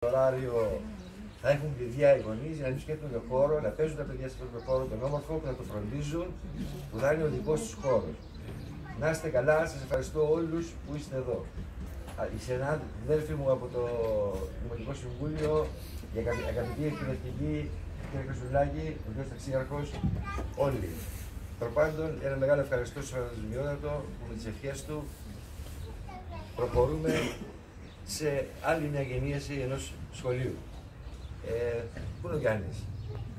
ωράριο θα έχουν παιδιά οι γονείς για να μην σκέφτονται το χώρο, να παίζουν τα παιδιά σε αυτό το χώρο, τον όμορφο που θα το φροντίζουν, που θα είναι ο δικός τους χώρος. Να είστε καλά, σας ευχαριστώ όλους που είστε εδώ. Οι συνάδελφοι μου από το Δημοτικό Συμβούλιο, η αγαπητή εκπαιδευτική, κύριε Χρυσουλάκη, ο κ. Ταξίαρχος, όλοι. Προπάντων, ένα μεγάλο ευχαριστώ στο Φαντασμιότατο που με τις ευχές του προχωρούμε σε άλλη μια γενίαση ενός σχολείου. Πού είναι ο Γιάννης?